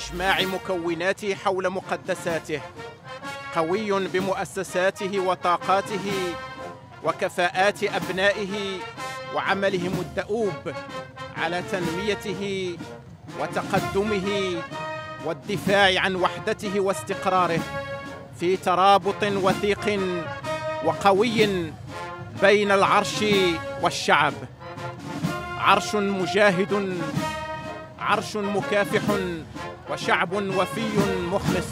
إجماع مكوناته حول مقدساته، قوي بمؤسساته وطاقاته وكفاءات أبنائه وعملهم الدؤوب على تنميته وتقدمه والدفاع عن وحدته واستقراره في ترابط وثيق وقوي بين العرش والشعب. عرش مجاهد، عرش مكافح، وشعب وفي مخلص.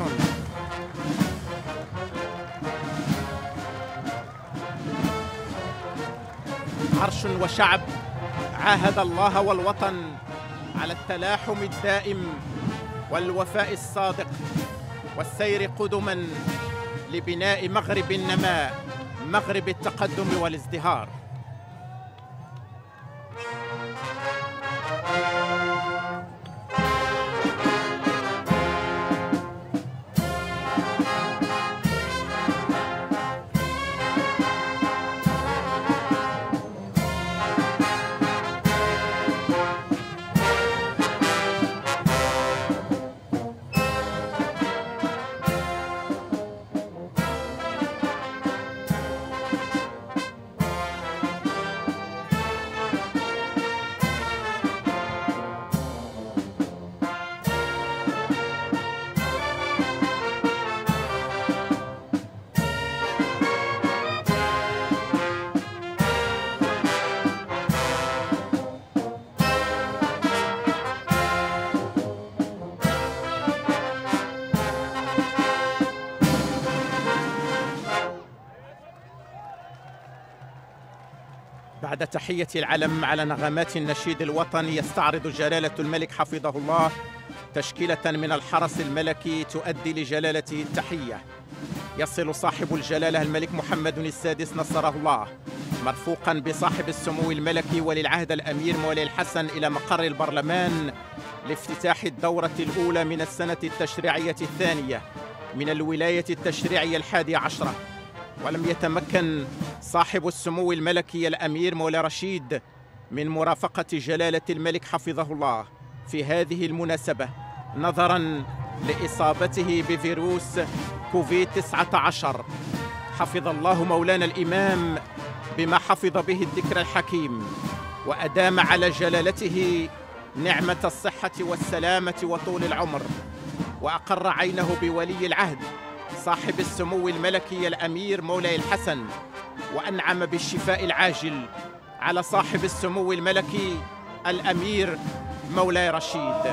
عرش وشعب عاهد الله والوطن على التلاحم الدائم والوفاء الصادق والسير قدما لبناء مغرب النماء، مغرب التقدم والازدهار. بعد تحية العلم على نغمات النشيد الوطني، يستعرض جلالة الملك حفظه الله تشكيلة من الحرس الملكي تؤدي لجلالته التحية. يصل صاحب الجلالة الملك محمد السادس نصره الله مرفوقا بصاحب السمو الملكي ولي العهد الأمير مولاي الحسن إلى مقر البرلمان لافتتاح الدورة الأولى من السنة التشريعية الثانية من الولاية التشريعية 11. ولم يتمكن صاحب السمو الملكي الأمير مولاي رشيد من مرافقة جلالة الملك حفظه الله في هذه المناسبة نظراً لإصابته بفيروس كوفيد-19. حفظ الله مولانا الإمام بما حفظ به الذكر الحكيم، وأدام على جلالته نعمة الصحة والسلامة وطول العمر، وأقر عينه بولي العهد صاحب السمو الملكي الأمير مولاي الحسن، وأنعم بالشفاء العاجل على صاحب السمو الملكي الأمير مولاي رشيد.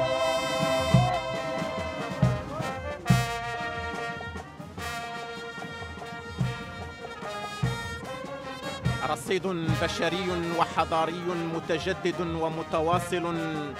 رصيد بشري وحضاري متجدد ومتواصل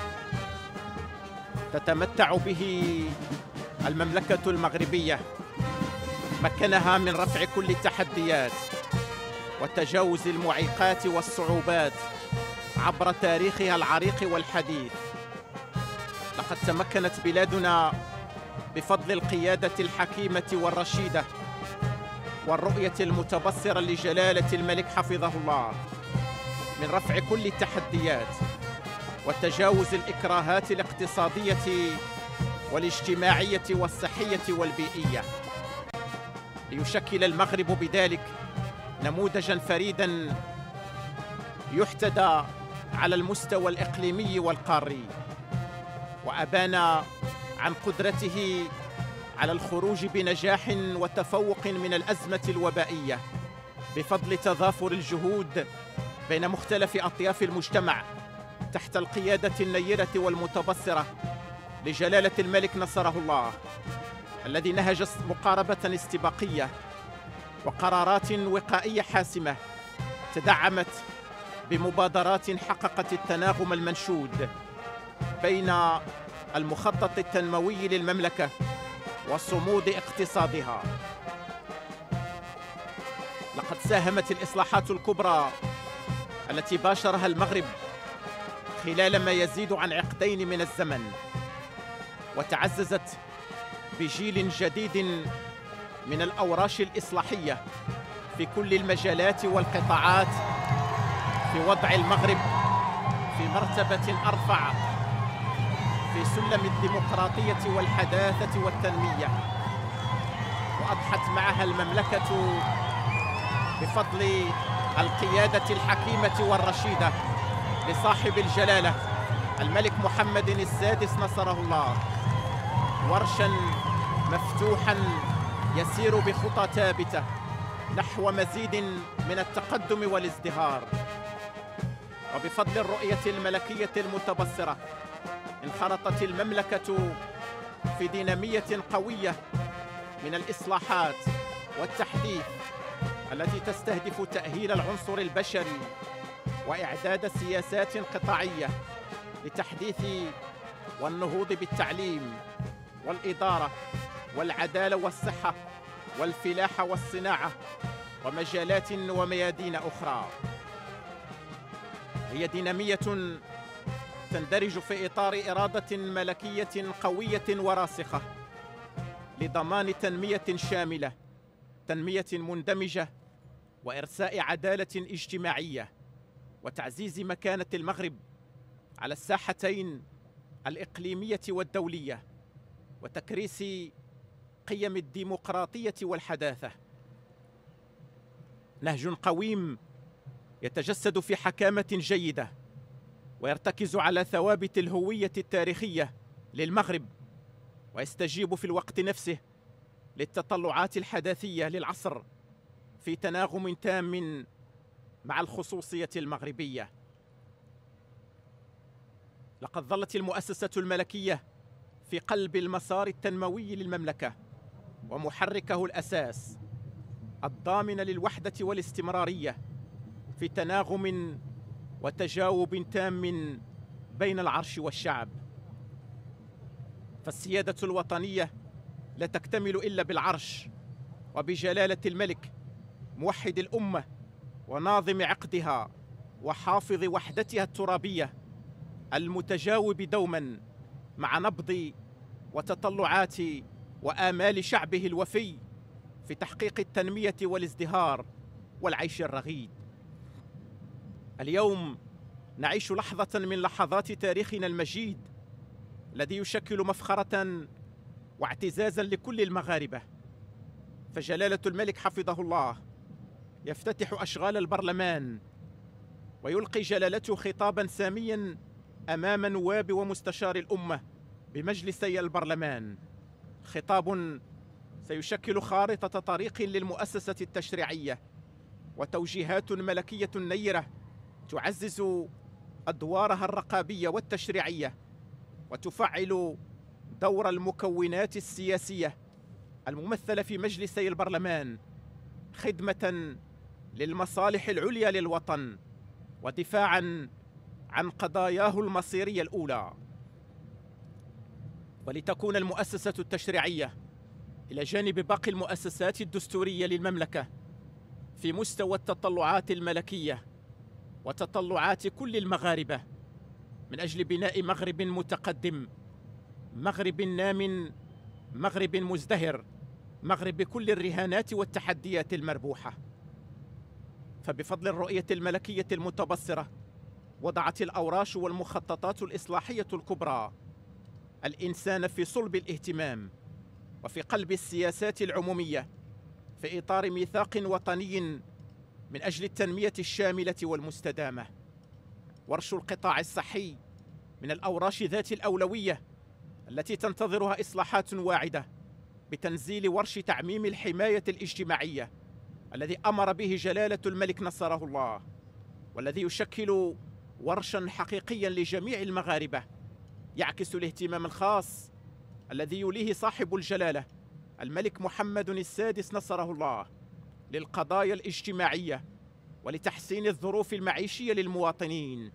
تتمتع به المملكة المغربية، مكنها من رفع كل التحديات وتجاوز المعيقات والصعوبات عبر تاريخها العريق والحديث. لقد تمكنت بلادنا بفضل القيادة الحكيمة والرشيدة والرؤية المتبصرة لجلالة الملك حفظه الله من رفع كل التحديات وتجاوز الإكراهات الاقتصادية والاجتماعية والصحية والبيئية، ليشكل المغرب بذلك نموذجاً فريداً يحتذى على المستوى الإقليمي والقاري، وأبان عن قدرته على الخروج بنجاح وتفوق من الأزمة الوبائية بفضل تضافر الجهود بين مختلف أطياف المجتمع تحت القيادة النيرة والمتبصرة لجلالة الملك نصره الله، الذي نهج مقاربة استباقية وقرارات وقائية حاسمة تدعمت بمبادرات حققت التناغم المنشود بين المخطط التنموي للمملكة وصمود اقتصادها. لقد ساهمت الإصلاحات الكبرى التي باشرها المغرب خلال ما يزيد عن عقدين من الزمن، وتعززت بجيل جديد من الأوراش الإصلاحية في كل المجالات والقطاعات، في وضع المغرب في مرتبة أرفع في سلم الديمقراطية والحداثة والتنمية، وأضحت معها المملكة بفضل القيادة الحكيمة والرشيدة لصاحب الجلالة الملك محمد السادس نصره الله، ورشا مفتوحا يسير بخطى ثابتة نحو مزيد من التقدم والازدهار. وبفضل الرؤية الملكية المتبصرة انخرطت المملكة في دينامية قوية من الإصلاحات والتحديث التي تستهدف تأهيل العنصر البشري وإعداد سياسات قطاعية لتحديث والنهوض بالتعليم والإدارة والعدالة والصحة والفلاحة والصناعة ومجالات وميادين أخرى. هي دينامية تندرج في إطار إرادة ملكية قوية وراسخة لضمان تنمية شاملة، تنمية مندمجة، وإرساء عدالة اجتماعية، وتعزيز مكانة المغرب على الساحتين الإقليمية والدولية، وتكريس قيم الديمقراطية والحداثة. نهج قويم يتجسد في حكامة جيدة ويرتكز على ثوابت الهوية التاريخية للمغرب، ويستجيب في الوقت نفسه للتطلعات الحداثية للعصر في تناغم تام مع الخصوصية المغربية. لقد ظلت المؤسسة الملكية في قلب المسار التنموي للمملكة ومحركه الأساس الضامن للوحدة والاستمرارية في تناغم وتجاوب تام بين العرش والشعب. فالسيادة الوطنية لا تكتمل إلا بالعرش وبجلالة الملك موحد الأمة وناظم عقدها وحافظ وحدتها الترابية، المتجاوب دوما مع نبض وتطلعات وآمال شعبه الوفي في تحقيق التنمية والازدهار والعيش الرغيد. اليوم نعيش لحظة من لحظات تاريخنا المجيد الذي يشكل مفخرة واعتزازا لكل المغاربة، فجلالة الملك حفظه الله يفتتح أشغال البرلمان ويلقي جلالته خطابا ساميا أمام نواب ومستشار الأمة بمجلسي البرلمان، خطاب سيشكل خارطة طريق للمؤسسة التشريعية وتوجيهات ملكية نيرة تعزز أدوارها الرقابية والتشريعية وتفعل دور المكونات السياسية الممثلة في مجلسي البرلمان خدمة للمصالح العليا للوطن ودفاعا عن قضاياه المصيرية الأولى. ولتكون المؤسسة التشريعية إلى جانب باقي المؤسسات الدستورية للمملكة في مستوى التطلعات الملكية وتطلعات كل المغاربة من أجل بناء مغرب متقدم، مغرب نام، مغرب مزدهر، مغرب بكل الرهانات والتحديات المربوحة. فبفضل الرؤية الملكية المتبصرة وضعت الأوراش والمخططات الإصلاحية الكبرى الإنسان في صلب الاهتمام وفي قلب السياسات العمومية في إطار ميثاق وطني من أجل التنمية الشاملة والمستدامة. ورش القطاع الصحي من الأوراش ذات الأولوية التي تنتظرها إصلاحات واعدة بتنزيل ورش تعميم الحماية الاجتماعية الذي أمر به جلالة الملك نصره الله، والذي يشكل ورشا حقيقيا لجميع المغاربة يعكس الاهتمام الخاص الذي يوليه صاحب الجلالة الملك محمد السادس نصره الله للقضايا الاجتماعية ولتحسين الظروف المعيشية للمواطنين.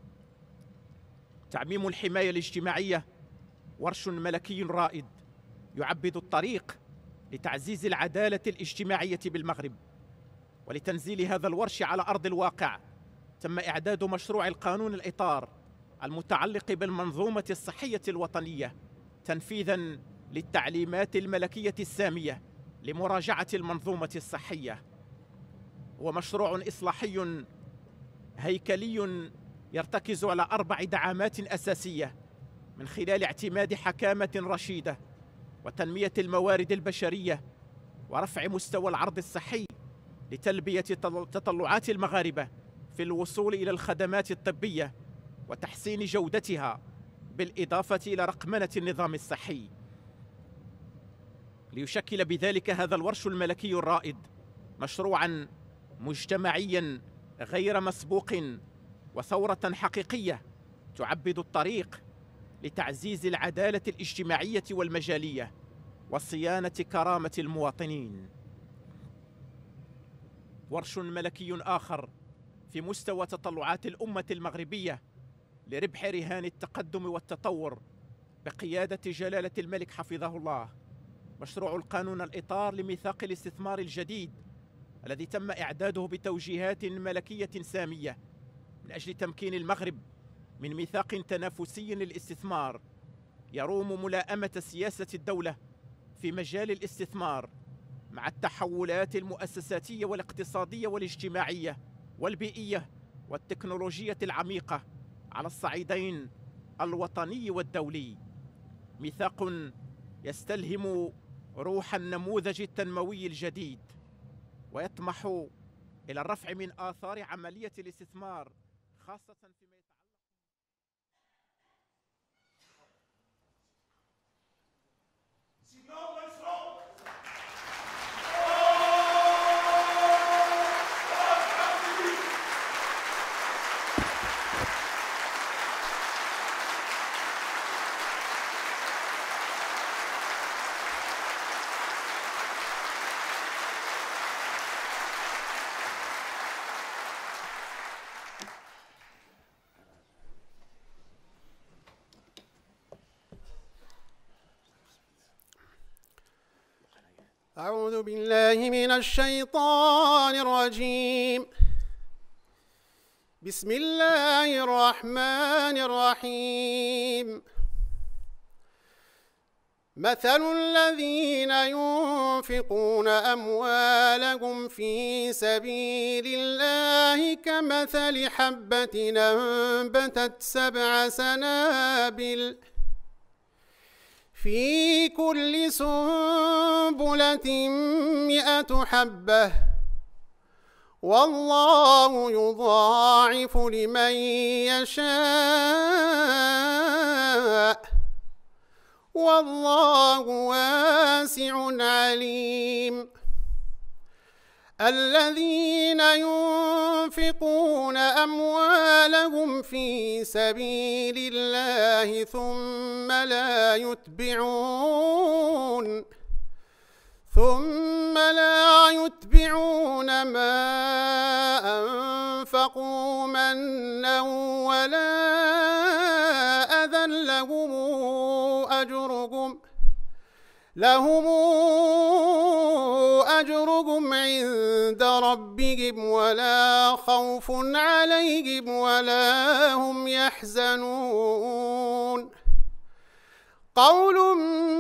تعميم الحماية الاجتماعية ورش ملكي رائد يعبد الطريق لتعزيز العدالة الاجتماعية بالمغرب. ولتنزيل هذا الورش على أرض الواقع تم إعداد مشروع القانون الإطار المتعلق بالمنظومة الصحية الوطنية تنفيذاً للتعليمات الملكية السامية لمراجعة المنظومة الصحية. هو مشروع إصلاحي هيكلي يرتكز على 4 دعامات أساسية من خلال اعتماد حكامة رشيدة وتنمية الموارد البشرية ورفع مستوى العرض الصحي لتلبية تطلعات المغاربة في الوصول إلى الخدمات الطبية وتحسين جودتها، بالإضافة إلى رقمنة النظام الصحي. ليشكل بذلك هذا الورش الملكي الرائد مشروعاً مجتمعياً غير مسبوق وثورة حقيقية تعبد الطريق لتعزيز العدالة الاجتماعية والمجالية وصيانة كرامة المواطنين. ورش ملكي آخر في مستوى تطلعات الأمة المغربية لربح رهان التقدم والتطور بقيادة جلالة الملك حفظه الله، مشروع القانون الإطار لميثاق الاستثمار الجديد الذي تم إعداده بتوجيهات ملكية سامية من أجل تمكين المغرب من ميثاق تنافسي للاستثمار يروم ملائمة سياسة الدولة في مجال الاستثمار مع التحولات المؤسساتية والاقتصادية والاجتماعية والبيئية والتكنولوجية العميقة على الصعيدين الوطني والدولي. ميثاق يستلهم روح النموذج التنموي الجديد ويطمح إلى الرفع من آثار عملية الاستثمار، خاصة فيما يتعلق أعوذ بالله من الشيطان الرجيم. بسم الله الرحمن الرحيم. مثل الذين ينفقون أموالهم في سبيل الله كمثل حبة أنبتت 7 سنابل في كل سنبلة 100 حبة والله يضاعف لمن يشاء والله واسع عليم. الذين ينفقون أموالهم في سبيل الله ثم لا يتبعون ما أنفقوا منا ولا أذى لهم أجرهم عند ربهم ولا خوف عليهم ولا هم يحزنون. قول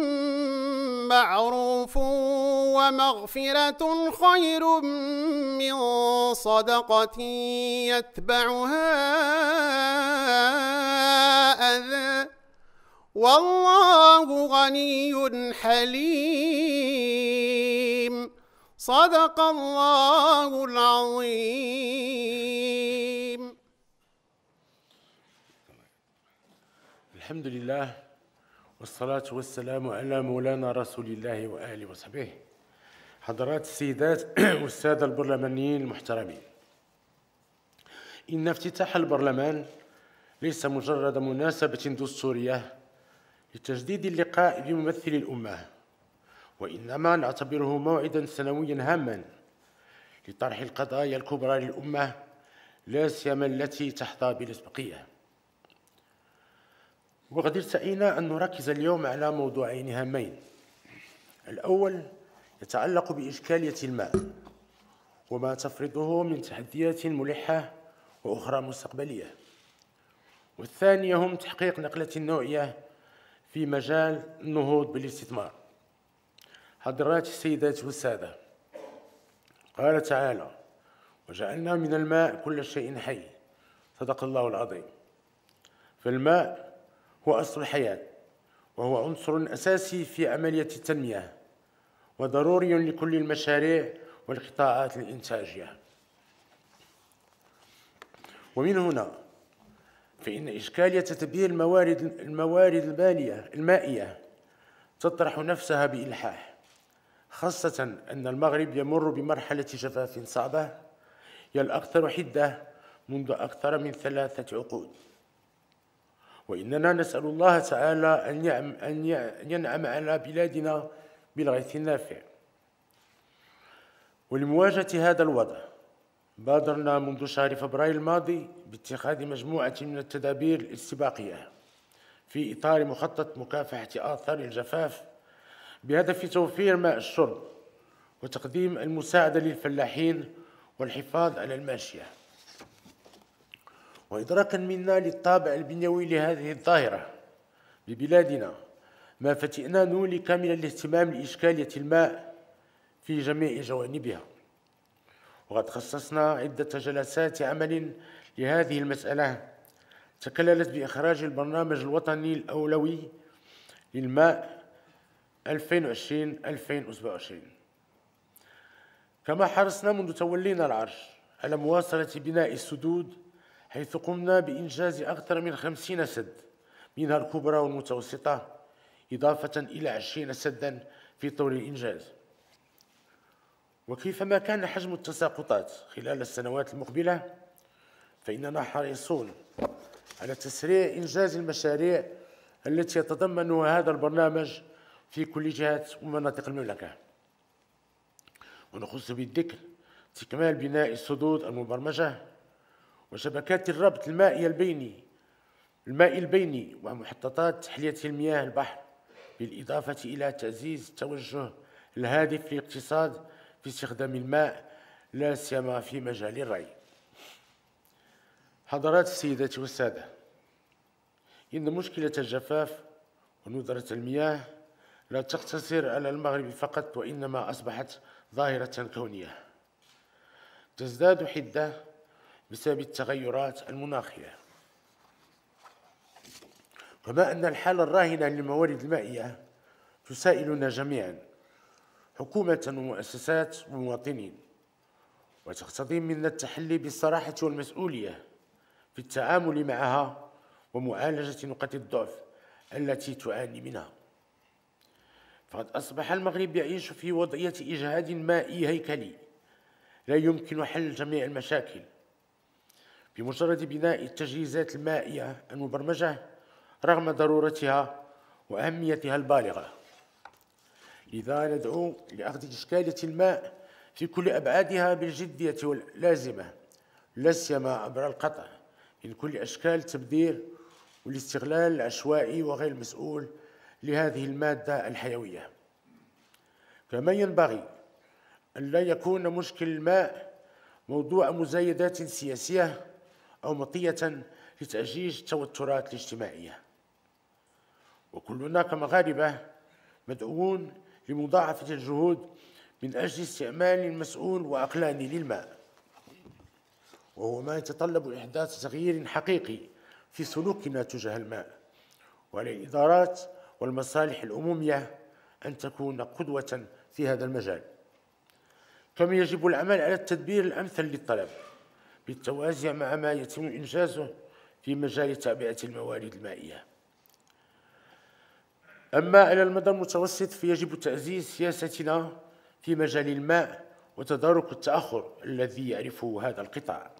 معروف ومغفرة خير من صدقة يتبعها أذى والله غني حليم. صدق الله العظيم. الحمد لله والصلاة والسلام على مولانا رسول الله وآله وصحبه. حضرات السيدات والسادة البرلمانيين المحترمين، إن افتتاح البرلمان ليس مجرد مناسبة دستورية لتجديد اللقاء بممثلي الأمة، وإنما نعتبره موعداً سنوياً هاماً لطرح القضايا الكبرى للأمة، لا سيما التي تحظى بالأسبقية. وقد ارتئينا أن نركز اليوم على موضوعين هامين. الأول يتعلق بإشكالية الماء وما تفرضه من تحديات ملحة وأخرى مستقبلية، والثاني هم تحقيق نقلة نوعية في مجال النهوض بالاستثمار. حضرات السيدات والسادة، قال تعالى: وجعلنا من الماء كل شيء حي. صدق الله العظيم. فالماء هو أصل الحياة، وهو عنصر أساسي في عملية التنمية، وضروري لكل المشاريع والقطاعات الإنتاجية. ومن هنا فإن إشكالية تدبير الموارد المائية تطرح نفسها بإلحاح، خاصة أن المغرب يمر بمرحلة جفاف صعبة هي الأكثر حدة منذ أكثر من 3 عقود، وإننا نسأل الله تعالى أن ينعم على بلادنا بالغيث النافع. ولمواجهة هذا الوضع بادرنا منذ شهر فبراير الماضي باتخاذ مجموعة من التدابير الاستباقية في إطار مخطط مكافحة آثار الجفاف بهدف توفير ماء الشرب وتقديم المساعدة للفلاحين والحفاظ على الماشية. وإدراكا منا للطابع البنيوي لهذه الظاهرة ببلادنا، ما فتئنا نولي كامل الاهتمام لإشكالية الماء في جميع جوانبها، وقد خصصنا عدة جلسات عمل لهذه المسألة تكللت بإخراج البرنامج الوطني الأولوي للماء 2020-2027. كما حرصنا منذ تولينا العرش على مواصلة بناء السدود، حيث قمنا بإنجاز أكثر من 50 سد منها الكبرى والمتوسطة، إضافة إلى 20 سدا في طور الإنجاز. وكيفما كان حجم التساقطات خلال السنوات المقبلة، فإننا حريصون على تسريع إنجاز المشاريع التي يتضمنها هذا البرنامج في كل جهات ومناطق المملكة. ونخص بالذكر استكمال بناء السدود المبرمجة وشبكات الربط المائي البيني ومحطات تحلية المياه البحر، بالإضافة إلى تعزيز التوجه الهادف للاقتصاد في استخدام الماء، لا سيما في مجال الري. حضرات السيدات والسادة، إن مشكلة الجفاف وندرة المياه لا تقتصر على المغرب فقط، وإنما أصبحت ظاهرة كونية تزداد حدة بسبب التغيرات المناخية. كما أن الحالة الراهنة للموارد المائية تسائلنا جميعا، حكومة ومؤسسات ومواطنين، وتقتضي منا التحلي بالصراحة والمسؤولية في التعامل معها ومعالجة نقاط الضعف التي تعاني منها. فقد أصبح المغرب يعيش في وضعية إجهاد مائي هيكلي لا يمكن حل جميع المشاكل بمجرد بناء التجهيزات المائية المبرمجة، رغم ضرورتها وأهميتها البالغة. لذا ندعو لأخذ إشكالية الماء في كل أبعادها بالجدية اللازمة، لا سيما عبر القطع من كل أشكال التبذير والاستغلال العشوائي وغير المسؤول لهذه المادة الحيوية. كما ينبغي أن لا يكون مشكل الماء موضوع مزايدات سياسية أو مطية لتأجيج التوترات الاجتماعية. وكلنا كمغاربة مدعوون لمضاعفة الجهود من أجل استعمال مسؤول وعقلاني للماء، وهو ما يتطلب إحداث تغيير حقيقي في سلوكنا تجاه الماء، وعلى الإدارات والمصالح العمومية أن تكون قدوة في هذا المجال. كما يجب العمل على التدبير الأمثل للطلب بالتوازي مع ما يتم إنجازه في مجال تعبئة الموارد المائية. أما على المدى المتوسط فيجب تعزيز سياستنا في مجال الماء وتدارك التأخر الذي يعرفه هذا القطاع.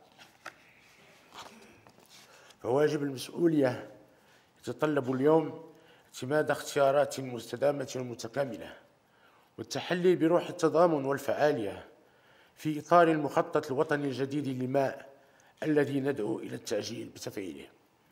فواجب المسؤولية يتطلب اليوم اعتماد اختيارات مستدامة ومتكاملة والتحلي بروح التضامن والفعالية في إطار المخطط الوطني الجديد للماء الذي ندعو إلى التعجيل بتفعيله.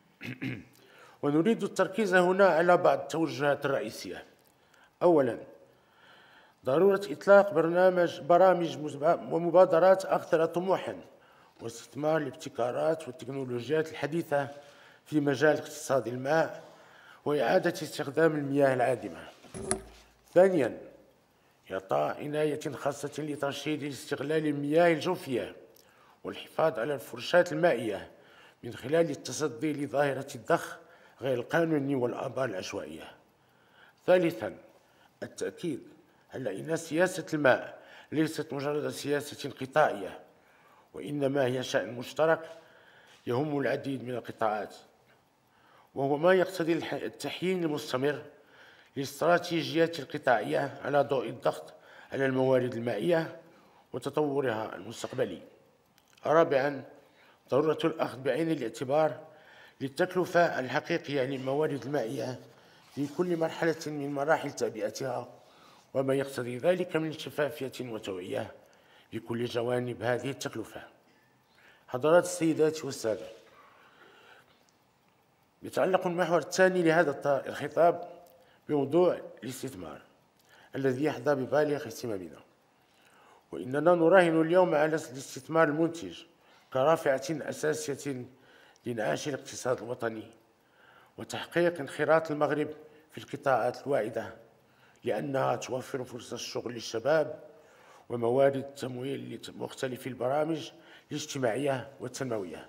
ونريد التركيز هنا على بعض التوجهات الرئيسية. أولاً، ضرورة إطلاق برامج ومبادرات أكثر طموحاً واستثمار الابتكارات والتكنولوجيات الحديثة في مجال اقتصاد الماء وإعادة استخدام المياه العادمة. ثانياً، إعطاء عناية خاصة لترشيد استغلال المياه الجوفية والحفاظ على الفرشات المائية من خلال التصدي لظاهرة الضخ غير القانوني والآبار العشوائية. ثالثا، التأكيد على أن سياسة الماء ليست مجرد سياسة قطاعية، وإنما هي شأن مشترك يهم العديد من القطاعات، وهو ما يقتضي التحيين المستمر للاستراتيجيات القطاعية على ضوء الضغط على الموارد المائية وتطورها المستقبلي. رابعا، ضرورة الأخذ بعين الاعتبار للتكلفة الحقيقية للموارد المائية في كل مرحلة من مراحل تعبئتها، وما يقتضي ذلك من شفافية وتوعية بكل جوانب هذه التكلفة. حضرات السيدات والسادة، يتعلق المحور الثاني لهذا الخطاب بموضوع الاستثمار الذي يحظى ببالغ اهتمامنا، وإننا نراهن اليوم على الاستثمار المنتج كرافعة أساسية لإنعاش الاقتصاد الوطني وتحقيق انخراط المغرب في القطاعات الواعدة، لأنها توفر فرص الشغل للشباب وموارد تمويل لمختلف البرامج الاجتماعية والتنموية.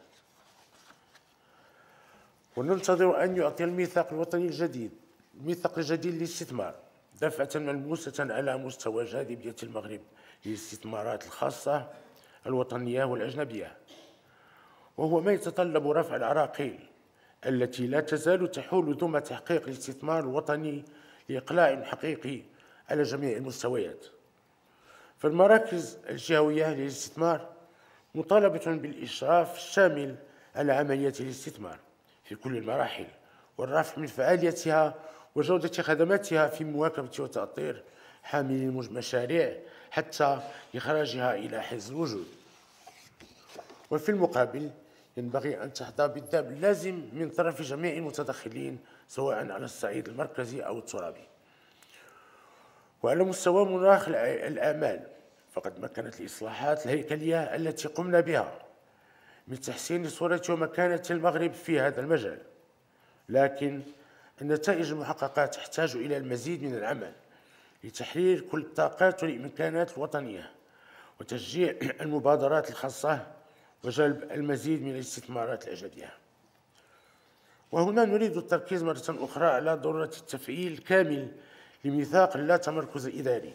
وننتظر أن يعطي الميثاق الوطني الجديد للاستثمار دفعة ملموسة على مستوى جاذبية المغرب للاستثمارات الخاصة الوطنية والأجنبية، وهو ما يتطلب رفع العراقيل التي لا تزال تحول ثم تحقيق الاستثمار الوطني لإقلاع حقيقي على جميع المستويات. فالمراكز الجهوية للاستثمار مطالبة بالإشراف الشامل على عملية الاستثمار في كل المراحل، والرفع من فعاليتها وجودة خدماتها في مواكبة وتأطير حاملي المشاريع حتى إخراجها إلى حيز الوجود. وفي المقابل ينبغي أن تحظى بالدعم اللازم من طرف جميع المتدخلين سواء على الصعيد المركزي أو الترابي. وعلى مستوى مناخ الأعمال فقد مكنت الإصلاحات الهيكلية التي قمنا بها من تحسين صورة ومكانة المغرب في هذا المجال، لكن النتائج المحققة تحتاج إلى المزيد من العمل لتحرير كل الطاقات والإمكانات الوطنية وتشجيع المبادرات الخاصة وجلب المزيد من الاستثمارات الأجنبية. وهنا نريد التركيز مرة أخرى على ضرورة التفعيل الكامل لميثاق اللا تمركز الإداري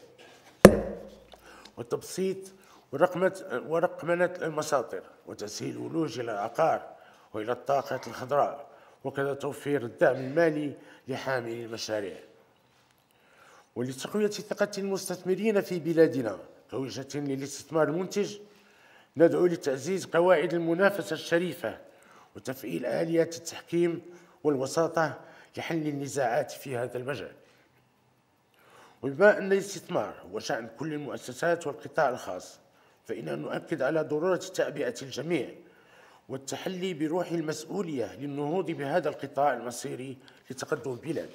وتبسيط ورقمنة المساطر وتسهيل الولوج إلى العقار وإلى الطاقة الخضراء، وكذا توفير الدعم المالي لحاملي المشاريع. ولتقوية ثقة المستثمرين في بلادنا كوجهة للاستثمار المنتج ندعو لتعزيز قواعد المنافسة الشريفة وتفعيل آليات التحكيم والوساطة لحل النزاعات في هذا المجال. وبما أن الاستثمار هو شأن كل المؤسسات والقطاع الخاص، فإننا نؤكد على ضرورة تعبئة الجميع والتحلي بروح المسؤولية للنهوض بهذا القطاع المصيري لتقدم البلاد.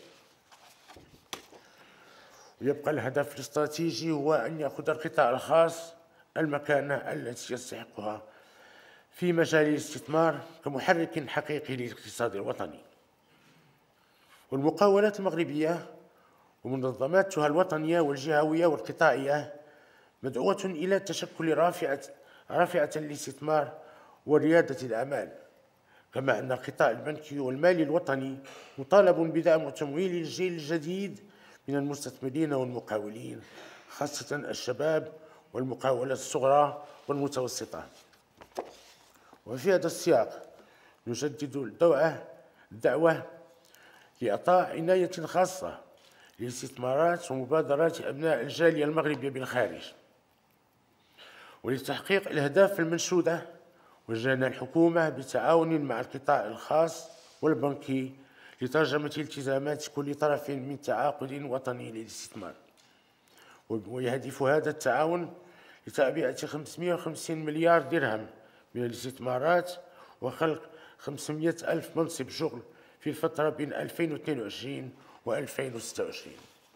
ويبقى الهدف الاستراتيجي هو أن يأخذ القطاع الخاص المكانة التي يستحقها في مجال الاستثمار كمحرك حقيقي للاقتصاد الوطني. والمقاولات المغربية ومنظماتها الوطنية والجهوية والقطاعية مدعوة إلى تشكل رافعة للاستثمار وريادة الأعمال، كما أن القطاع البنكي والمالي الوطني مطالب بدعم وتمويل الجيل الجديد من المستثمرين والمقاولين، خاصة الشباب والمقاولات الصغرى والمتوسطة. وفي هذا السياق نجدد الدعوة لإعطاء عناية خاصة لاستثمارات ومبادرات أبناء الجالية المغربية بالخارج. ولتحقيق الأهداف المنشودة وجهنا الحكومة بالتعاون مع القطاع الخاص والبنكي لترجمة التزامات كل طرف من تعاقد وطني للاستثمار. ويهدف هذا التعاون لتعبئة 550 مليار درهم من الاستثمارات وخلق 500 ألف منصب شغل في الفترة بين 2022 و 2026.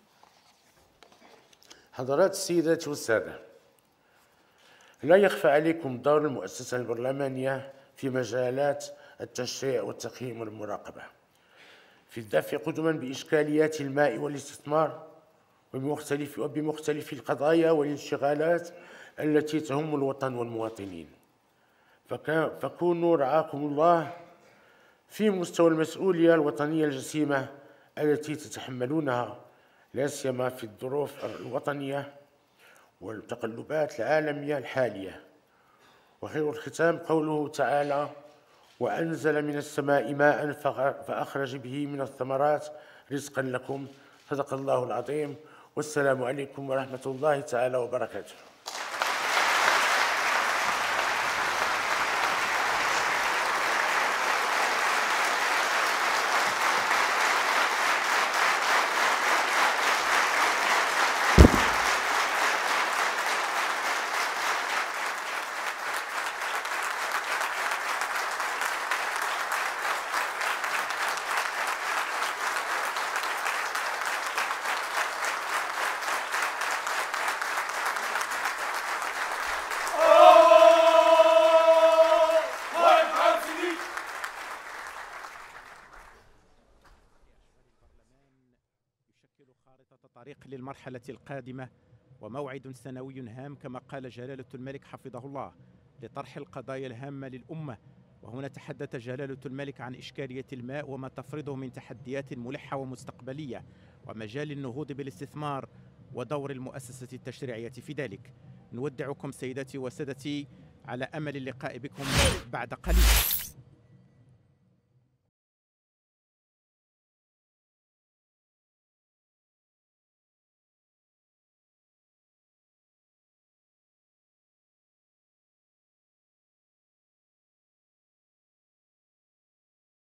حضرات السيدات والسادة، لا يخفى عليكم دور المؤسسة البرلمانية في مجالات التشريع والتقييم والمراقبة في الدفع قدما بإشكاليات الماء والاستثمار وبمختلف القضايا والانشغالات التي تهم الوطن والمواطنين. فكونوا رعاكم الله في مستوى المسؤولية الوطنية الجسيمة التي تتحملونها، لا سيما في الظروف الوطنية والتقلبات العالمية الحالية. وخير الختام قوله تعالى: وأنزل من السماء ماء فأخرج به من الثمرات رزقا لكم. صدق الله العظيم، والسلام عليكم ورحمة الله تعالى وبركاته. طريق للمرحلة القادمة وموعد سنوي هام كما قال جلالة الملك حفظه الله لطرح القضايا الهامة للأمة. وهنا تحدث جلالة الملك عن إشكالية الماء وما تفرضه من تحديات ملحة ومستقبلية ومجال النهوض بالاستثمار ودور المؤسسة التشريعية في ذلك. نودعكم سيداتي وسادتي على أمل اللقاء بكم بعد قليل.